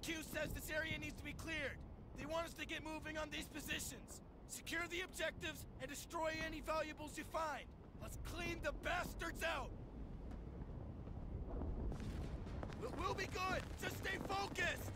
HQ says this area needs to be cleared. They want us to get moving on these positions. Secure the objectives and destroy any valuables you find. Let's clean the bastards out! We'll be good! Just stay focused!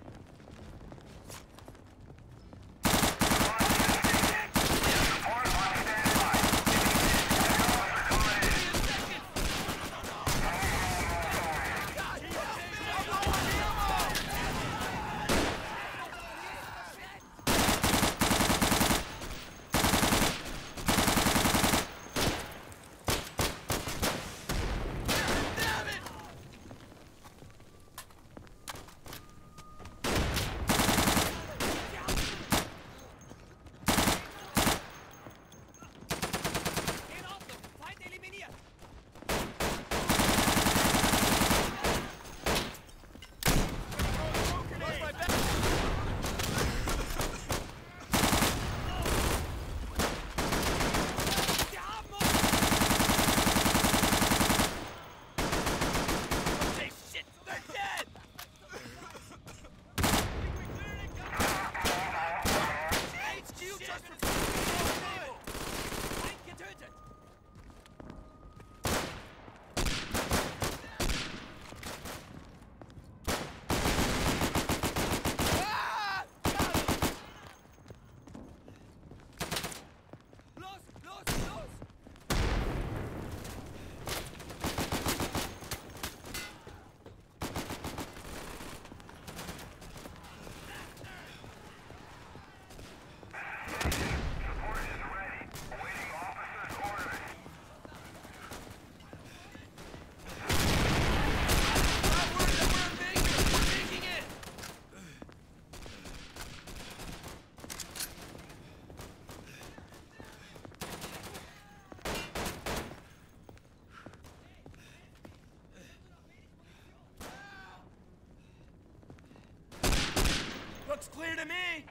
Looks clear to me!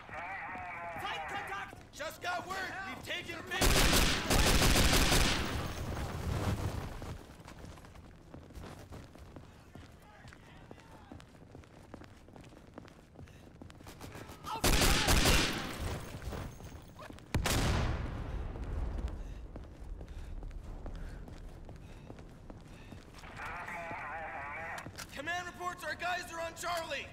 Fight contact! Just got word! We've taken a big... Command reports our guys are on Charlie!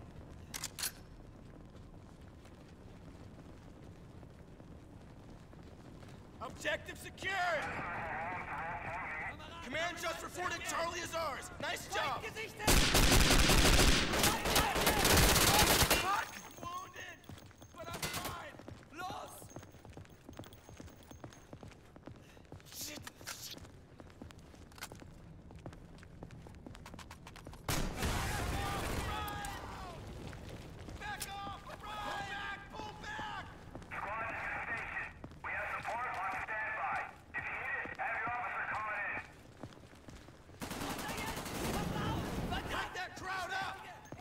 Objective secured! Command just reported Charlie is ours! Nice job! Fuck! I'm wounded! But I'm fine! Los! Shit! Back off! Pull back! Pull back! Squad to the station. We have support on standby. If you need it, have your officer coming in. Cut that crowd up!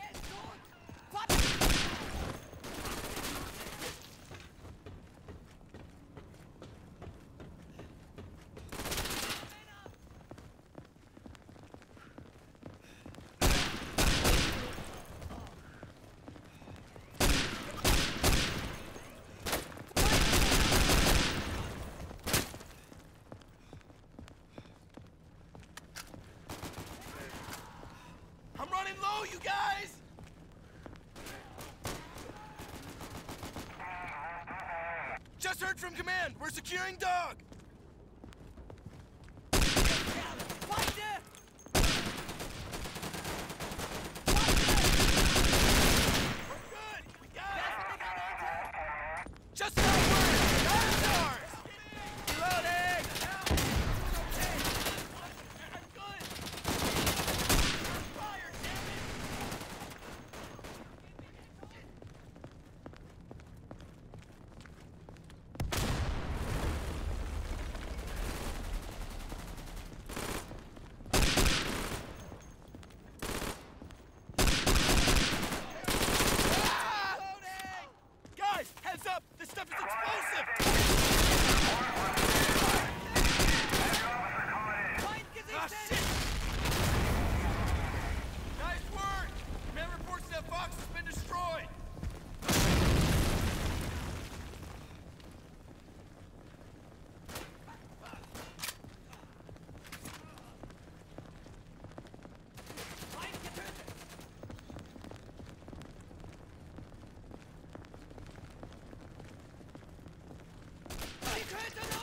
I'm running low, you guys! Just heard from command. We're securing Dog. Fight it! We're good. We got it. Just got word. That's ours. Reloading. I'm good. Fire, damn it. Guys, heads up! This stuff is explosive! Ah, shit! Nice work! Command reports that Beta Fox has been destroyed! Feind getötet! Sie töten